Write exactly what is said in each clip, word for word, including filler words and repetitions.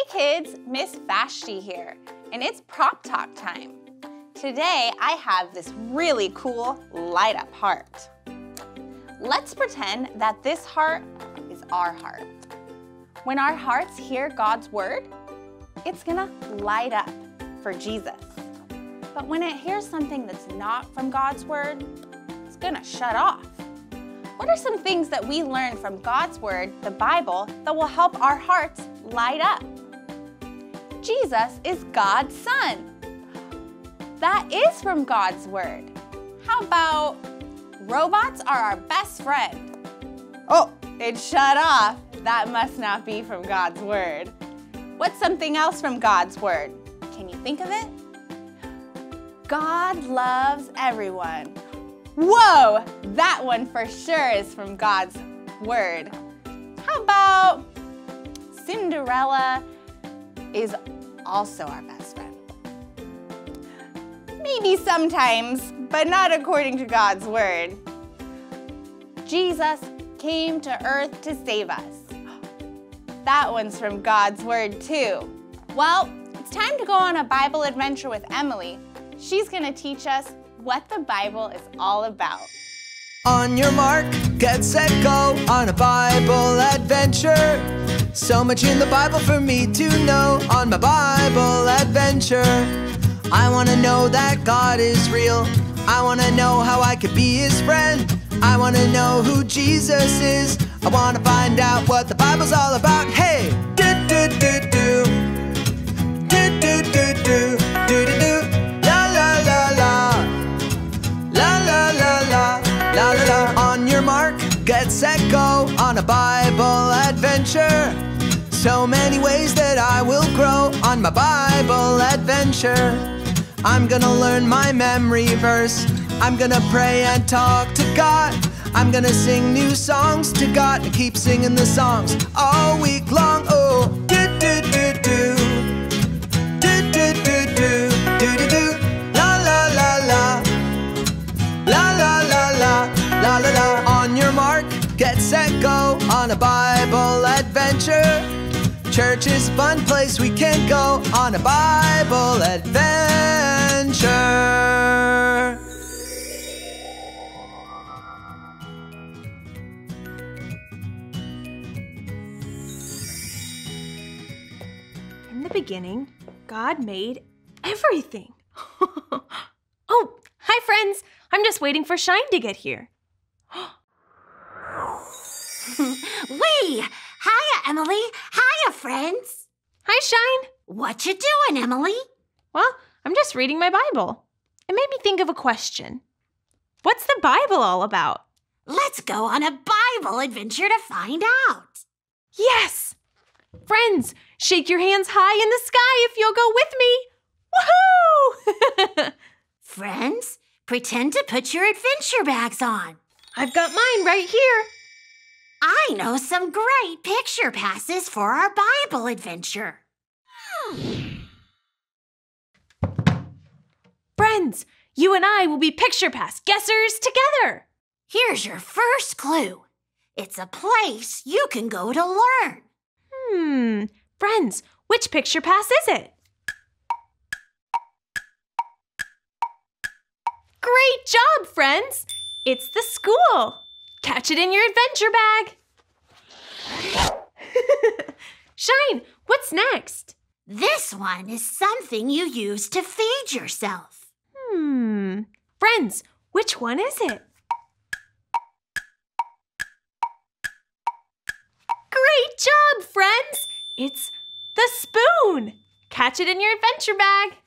kids, Miss Vashti here, and it's Prop Talk time. Today I have this really cool light up heart. Let's pretend that this heart is our heart. When our hearts hear God's word, it's gonna light up for Jesus. But when it hears something that's not from God's word, it's gonna shut off. What are some things that we learn from God's word, the Bible, that will help our hearts light up? Jesus is God's son. That is from God's word. How about robots are our best friend? Oh, it shut off. That must not be from God's word. What's something else from God's word? Can you think of it? God loves everyone. Whoa, that one for sure is from God's word. How about Cinderella is also our best friend? Maybe sometimes, but not according to God's word. Jesus came to earth to save us. That one's from God's word too. Well, it's time to go on a Bible adventure with Emily. She's gonna teach us what the Bible is all about. On your mark, get set, go on a Bible adventure. So much in the Bible for me to know on my Bible adventure. I want to know that God is real. I want to know how I could be his friend. I want to know who Jesus is. I want to find out what the Bible's all about. Hey! Do do do do. Do do do do. Do do do. La la la la. La la la la. La la la. On your mark, get set, go on a Bible adventure. So many ways that I will grow on my Bible adventure. I'm gonna learn my memory verse. I'm gonna pray and talk to God. I'm gonna sing new songs to God and keep singing the songs all week long. Oh, do do do do. Do do do do. Do do do. La la la la. La la la la. La la la. On your mark, get set, go on a Bible adventure. Church is a fun place we can go on a Bible adventure. In the beginning, God made everything. Oh, hi friends. I'm just waiting for Shine to get here. Wee! Hiya, Emily. Hiya, friends. Hi, Shine. What you doing, Emily? Well, I'm just reading my Bible. It made me think of a question. What's the Bible all about? Let's go on a Bible adventure to find out. Yes! Friends, shake your hands high in the sky if you'll go with me. Woohoo! Friends, pretend to put your adventure bags on. I've got mine right here. I know some great picture passes for our Bible adventure. Friends, you and I will be picture pass guessers together. Here's your first clue. It's a place you can go to learn. Hmm, friends, which picture pass is it? Great job, friends. It's the school. Catch it in your adventure bag. Shine, what's next? This one is something you use to feed yourself. Hmm. Friends, which one is it? Great job, friends. It's the spoon. Catch it in your adventure bag.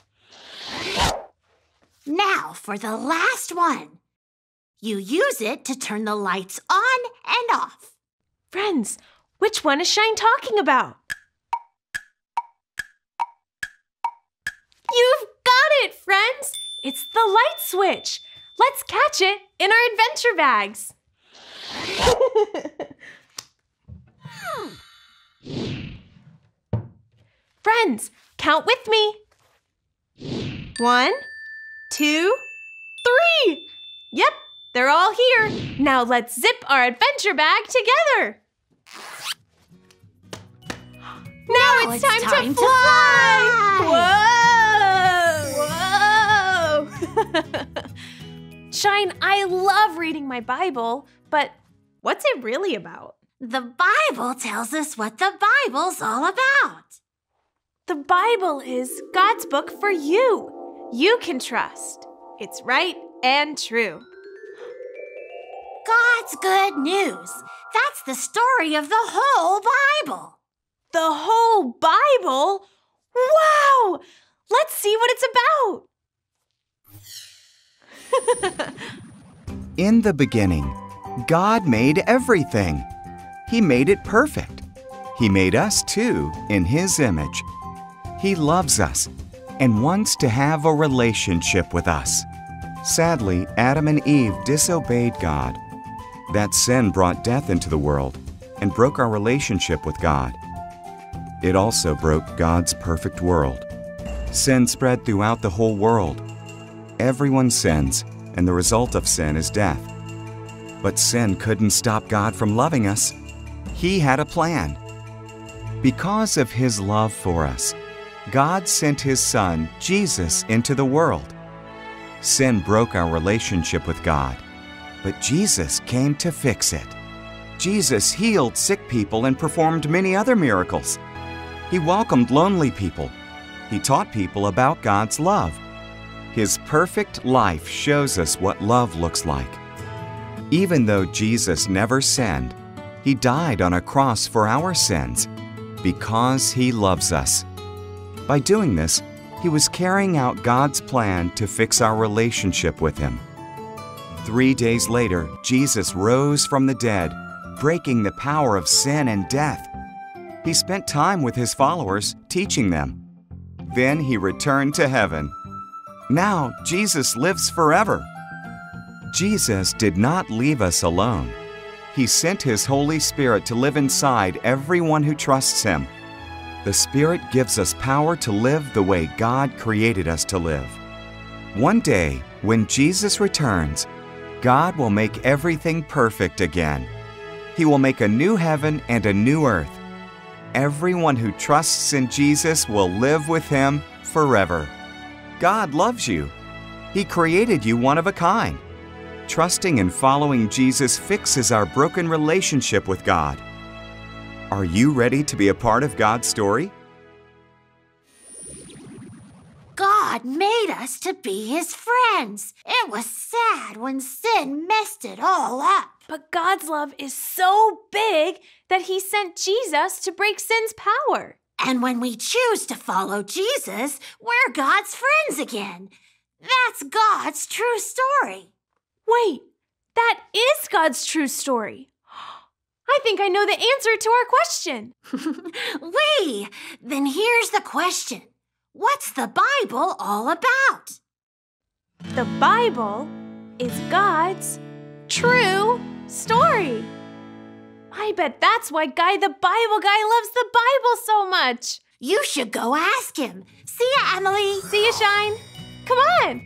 Now for the last one. You use it to turn the lights on and off. Friends, which one is Shine talking about? You've got it, friends! It's the light switch. Let's catch it in our adventure bags. Friends, count with me. One, two, three. Yep. They're all here. Now let's zip our adventure bag together. Now, it's, time, to fly! fly. Whoa! Shine, I love reading my Bible, but what's it really about? The Bible tells us what the Bible's all about. The Bible is God's book for you. You can trust. It's right and true. God's good news. That's the story of the whole Bible. The whole Bible? Wow! Let's see what it's about. In the beginning, God made everything. He made it perfect. He made us too in His image. He loves us and wants to have a relationship with us. Sadly, Adam and Eve disobeyed God. That sin brought death into the world and broke our relationship with God. It also broke God's perfect world. Sin spread throughout the whole world. Everyone sins, and the result of sin is death. But sin couldn't stop God from loving us. He had a plan. Because of His love for us, God sent His Son, Jesus, into the world. Sin broke our relationship with God, but Jesus came to fix it. Jesus healed sick people and performed many other miracles. He welcomed lonely people. He taught people about God's love. His perfect life shows us what love looks like. Even though Jesus never sinned, He died on a cross for our sins because He loves us. By doing this, He was carrying out God's plan to fix our relationship with Him. Three days later, Jesus rose from the dead, breaking the power of sin and death. He spent time with His followers, teaching them. Then He returned to heaven. Now, Jesus lives forever. Jesus did not leave us alone. He sent His Holy Spirit to live inside everyone who trusts Him. The Spirit gives us power to live the way God created us to live. One day, when Jesus returns, God will make everything perfect again. He will make a new heaven and a new earth. Everyone who trusts in Jesus will live with Him forever. God loves you. He created you one of a kind. Trusting and following Jesus fixes our broken relationship with God. Are you ready to be a part of God's story? God made us to be His friends. It was sad when sin messed it all up. But God's love is so big that He sent Jesus to break sin's power. And when we choose to follow Jesus, we're God's friends again. That's God's true story. Wait, that is God's true story. I think I know the answer to our question. Wee, then here's the question. What's the Bible all about? The Bible is God's true story. I bet that's why Guy the Bible Guy loves the Bible so much. You should go ask him. See ya, Emily. See ya, Shine. Come on.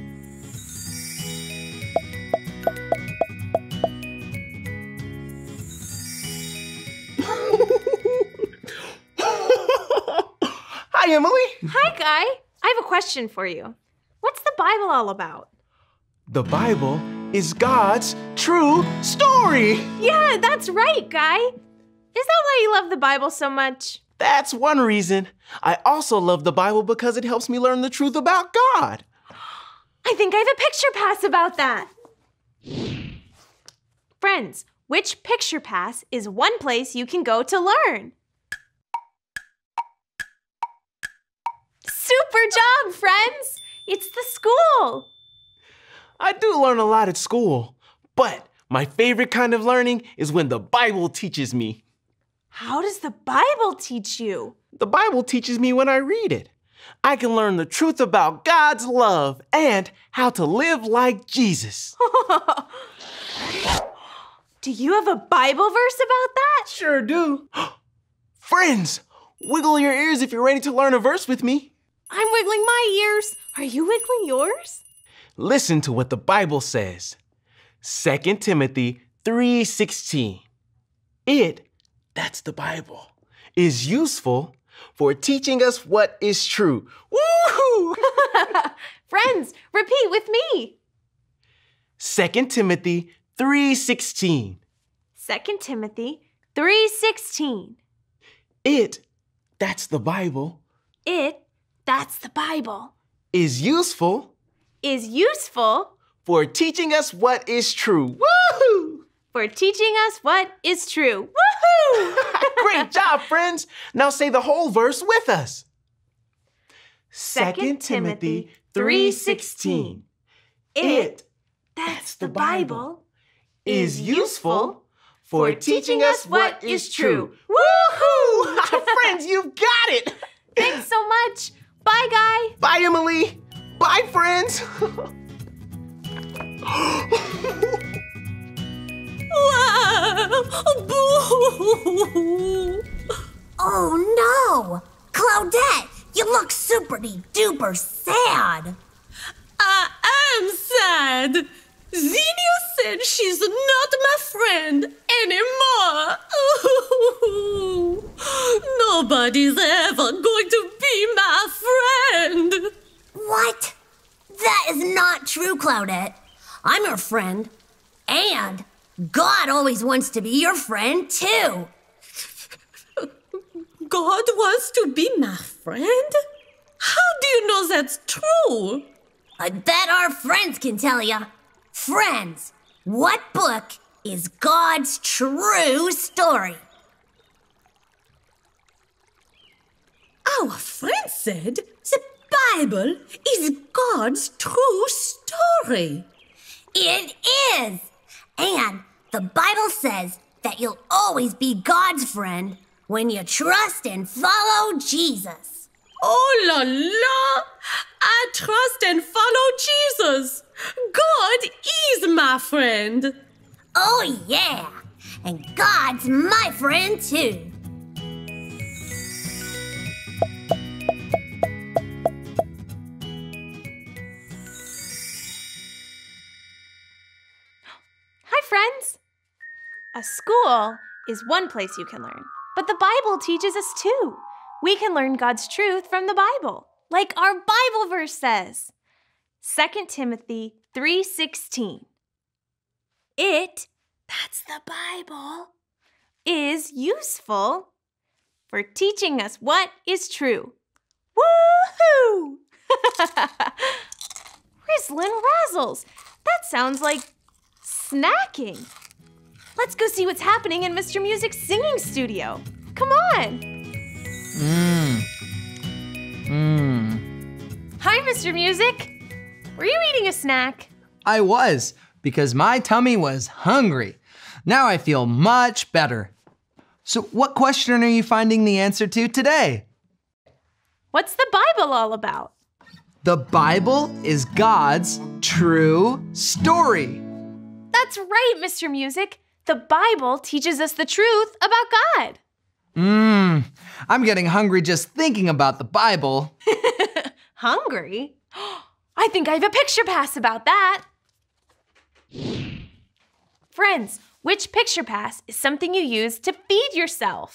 Hi, Emily. Hi, Guy. I have a question for you. What's the Bible all about? The Bible is God's true story. Yeah, that's right, Guy. Is that why you love the Bible so much? That's one reason. I also love the Bible because it helps me learn the truth about God. I think I have a picture pass about that. Friends, which picture pass is one place you can go to learn? Super job, friends! It's the school. I do learn a lot at school, but my favorite kind of learning is when the Bible teaches me. How does the Bible teach you? The Bible teaches me when I read it. I can learn the truth about God's love and how to live like Jesus. Do you have a Bible verse about that? Sure do. Friends, wiggle your ears if you're ready to learn a verse with me. I'm wiggling my ears. Are you wiggling yours? Listen to what the Bible says. Second Timothy three sixteen. It, that's the Bible, is useful for teaching us what is true. Woohoo! Friends, repeat with me. Second Timothy three sixteen. Second Timothy three sixteen. It, that's the Bible, It, that's the Bible, is useful is useful for teaching us what is true. Woohoo! for teaching us what is true. Woohoo! Great job, friends. Now say the whole verse with us. Second Timothy three sixteen. It, that's the Bible, is useful for teaching us what is true. Woohoo! Friends, you've got it. Thanks so much. Bye, Guy. Bye, Emily. Bye, friends. Oh no! Claudette, you look super duper sad. I am sad. Xenia said she's not my friend anymore. Nobody's ever going to be my friend. What? That is not true, Claudette. I'm your friend. And God always wants to be your friend, too. God wants to be my friend? How do you know that's true? I bet our friends can tell ya. Friends, what book is God's true story? Our friend said the Bible is God's true story. It is. And the Bible says that you'll always be God's friend when you trust and follow Jesus. Oh la la! I trust and follow Jesus. God is my friend. Oh yeah, and God's my friend too. Hi, friends. A school is one place you can learn, but the Bible teaches us too. We can learn God's truth from the Bible, like our Bible verse says. Second Timothy three sixteen. It, that's the Bible, is useful for teaching us what is true. Woohoo! Rizzlin' Razzles, that sounds like snacking. Let's go see what's happening in Mister Music's singing studio. Come on. Mmm. Mmm. Hi, Mister Music. Were you eating a snack? I was, because my tummy was hungry. Now I feel much better. So what question are you finding the answer to today? What's the Bible all about? The Bible is God's true story. That's right, Mister Music. The Bible teaches us the truth about God. Mmm, I'm getting hungry just thinking about the Bible. Hungry? I think I have a picture pass about that. Friends, which picture pass is something you use to feed yourself?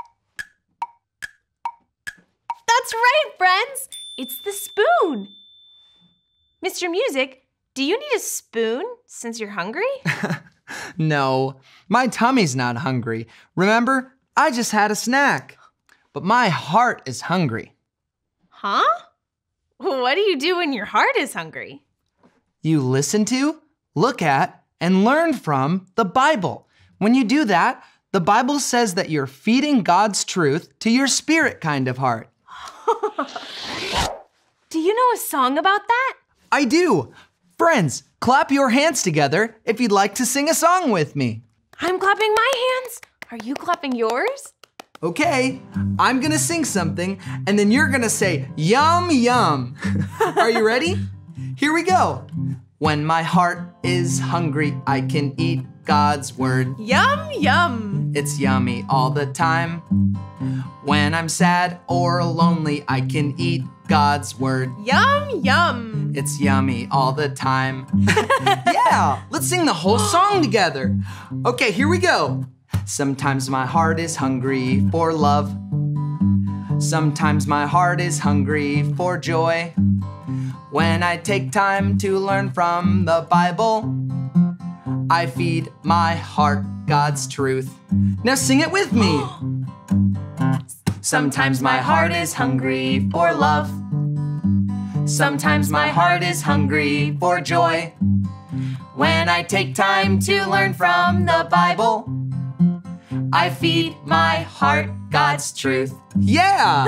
That's right, friends. It's the spoon. Mister Music, do you need a spoon since you're hungry? No, my tummy's not hungry. Remember, I just had a snack. But my heart is hungry. Huh? What do you do when your heart is hungry? You listen to, look at, and learn from the Bible. When you do that, the Bible says that you're feeding God's truth to your spirit kind of heart. Do you know a song about that? I do. Friends, clap your hands together if you'd like to sing a song with me. I'm clapping my hands. Are you clapping yours? Okay, I'm gonna sing something, and then you're gonna say, yum, yum. Are you ready? Here we go. When my heart is hungry, I can eat God's word. Yum, yum. It's yummy all the time. When I'm sad or lonely, I can eat God's word. Yum, yum. It's yummy all the time. Yeah, let's sing the whole song together. Okay, here we go. Sometimes my heart is hungry for love. Sometimes my heart is hungry for joy. When I take time to learn from the Bible, I feed my heart God's truth. Now sing it with me. Sometimes my heart is hungry for love. Sometimes my heart is hungry for joy. When I take time to learn from the Bible, I feed my heart God's truth. Yeah!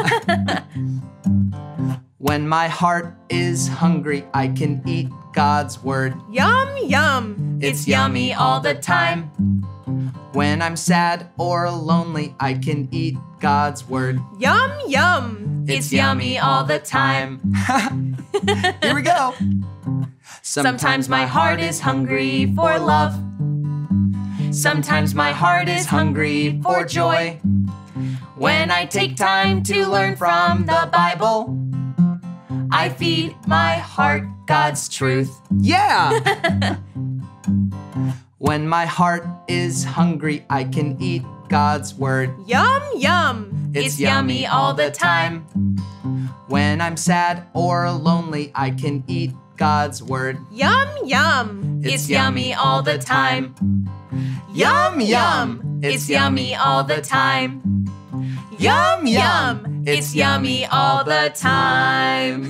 When my heart is hungry, I can eat God's word. Yum, yum. It's yummy all the time. When I'm sad or lonely, I can eat God's word. Yum, yum. It's yummy all the time. Here we go. Sometimes my heart is hungry for love. Sometimes my heart is hungry for joy. When I take time to learn from the Bible, I feed my heart God's truth. Yeah! When my heart is hungry, I can eat God's word. Yum, yum. It's yummy all the time. When I'm sad or lonely, I can eat God's word. Yum, yum. It's yummy all the time. Yum, yum. It's yummy all the time. Yum, yum. It's yummy all the time.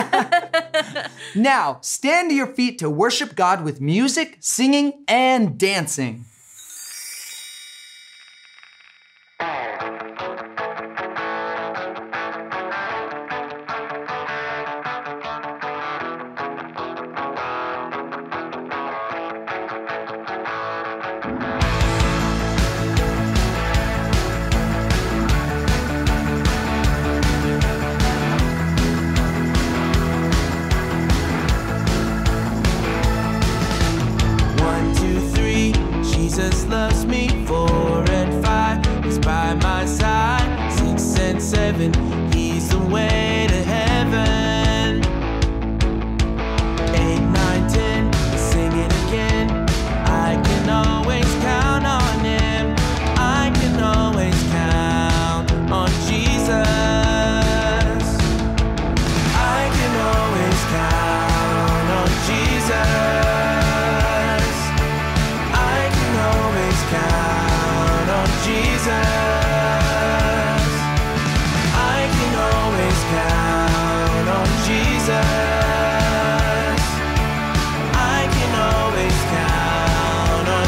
Now, stand to your feet to worship God with music, singing, and dancing. Jesus loves me. Four and five, he's by my side. Six and seven, he's the way to heaven. Eight, nine, ten, sing it again. I can always count on him. I can always count on Jesus. I can always count on Jesus. Count on Jesus. I can always count on Jesus. I can always count on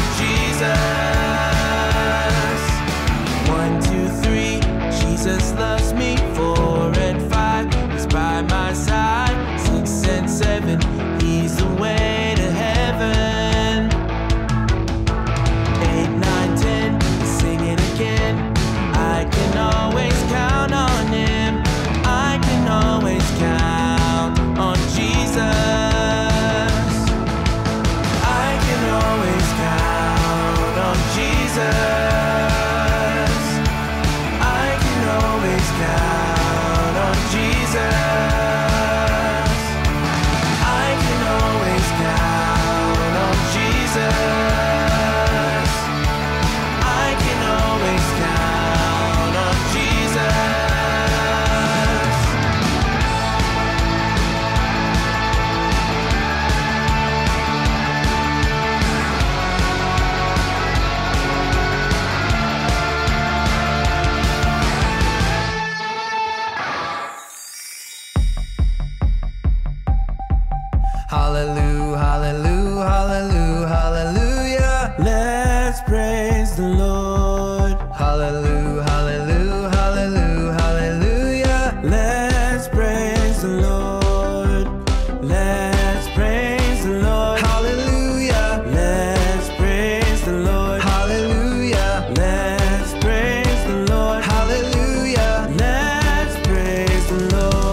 Jesus. One, two, three, Jesus loves me. Four and five, he's by my side. Six and seven, he's the way to heaven. I can always count on him. I can always count on Jesus. I can always count on Jesus. I can always count on Jesus. I can always count on Jesus. Hallelujah, hallelujah, hallelujah, hallelujah. Let's praise the Lord. Hallelujah, hallelujah, hallelujah, hallelujah. Let's praise the Lord. Let's praise the Lord. Hallelujah. Let's praise the Lord. Hallelujah. Let's praise the Lord. Hallelujah. Let's praise the Lord.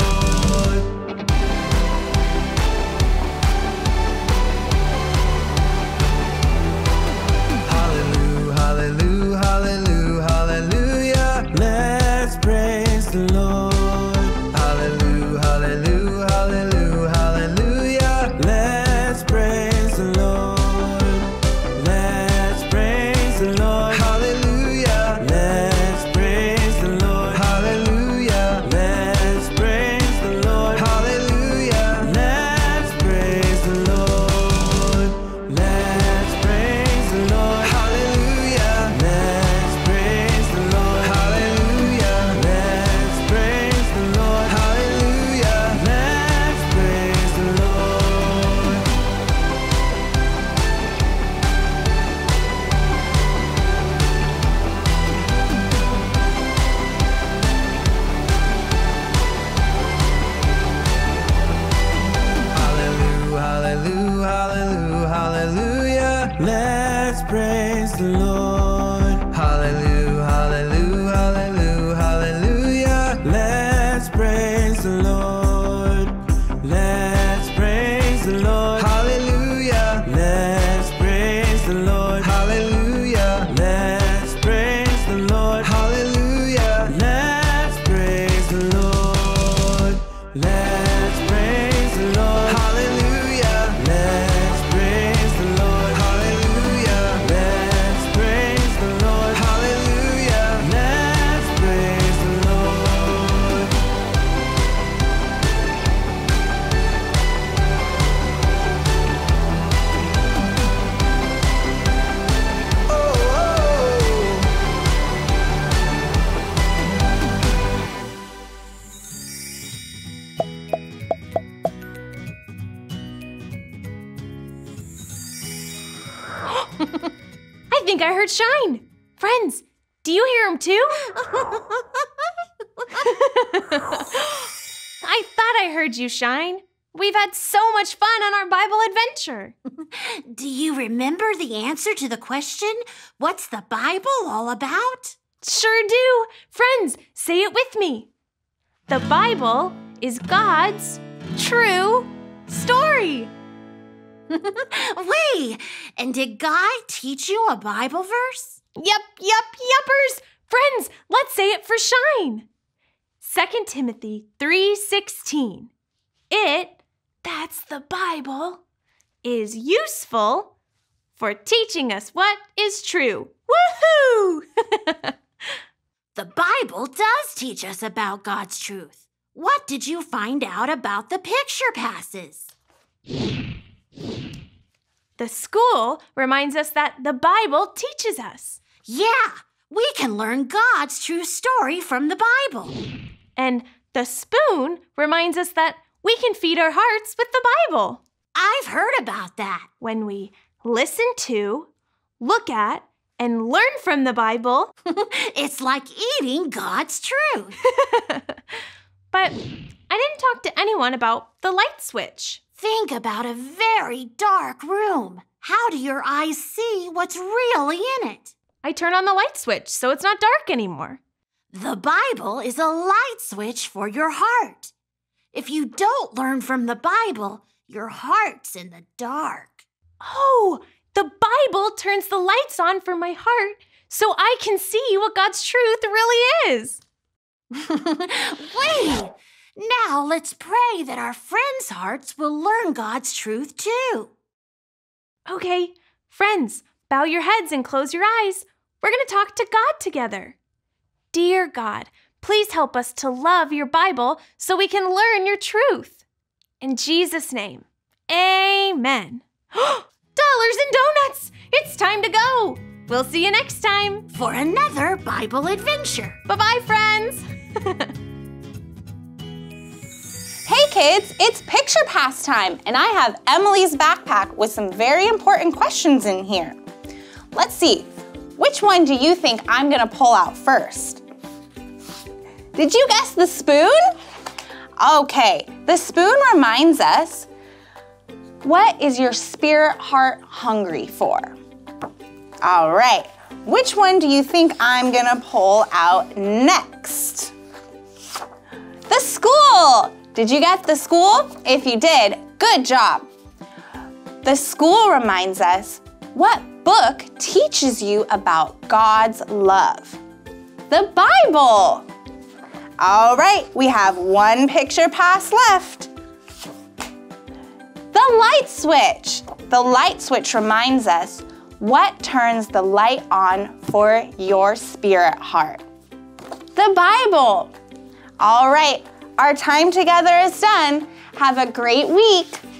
Let's praise praise the Lord. Hallelujah, hallelujah, hallelujah, hallelujah. Let's praise the Lord. Let's praise the Lord. Hallelujah. Let's praise the Lord. Hallelujah. Let's praise the Lord. Hallelujah. Let's praise the Lord. Let's praise the Lord. Hallelujah. Let's praise the Lord. Hallelujah. Let's praise the Lord. Hallelujah. Let's praise the Lord. Oh, oh. I think I heard Shine. Friends, do you hear him too? I thought I heard you, Shine. We've had so much fun on our Bible adventure. Do you remember the answer to the question, what's the Bible all about? Sure do. Friends, say it with me. The Bible is God's true story. Wait, and did God teach you a Bible verse? Yep, yep, yuppers. Friends, let's say it for Shine. Second Timothy three sixteen. It, that's the Bible, is useful for teaching us what is true. Woohoo! The Bible does teach us about God's truth. What did you find out about the picture passes? The school reminds us that the Bible teaches us. Yeah, we can learn God's true story from the Bible. And the spoon reminds us that we can feed our hearts with the Bible. I've heard about that. When we listen to, look at, and learn from the Bible. It's like eating God's truth. But I didn't talk to anyone about the light switch. Think about a very dark room. How do your eyes see what's really in it? I turn on the light switch so it's not dark anymore. The Bible is a light switch for your heart. If you don't learn from the Bible, your heart's in the dark. Oh, the Bible turns the lights on for my heart so I can see what God's truth really is. Wait! Now let's pray that our friends' hearts will learn God's truth too. Okay, friends, bow your heads and close your eyes. We're going to talk to God together. Dear God, please help us to love your Bible so we can learn your truth. In Jesus' name, amen. Dollars and donuts! It's time to go. We'll see you next time for another Bible adventure. Bye-bye, friends. Hey kids, it's picture pass time, and I have Emily's backpack with some very important questions in here. Let's see, which one do you think I'm gonna pull out first? Did you guess the spoon? Okay, the spoon reminds us, what is your spirit heart hungry for? All right, which one do you think I'm gonna pull out next? The school! Did you get the school? If you did, good job. The school reminds us, what book teaches you about God's love? The Bible. All right, we have one picture pass left. The light switch. The light switch reminds us, what turns the light on for your spirit heart? The Bible. All right, our time together is done. Have a great week.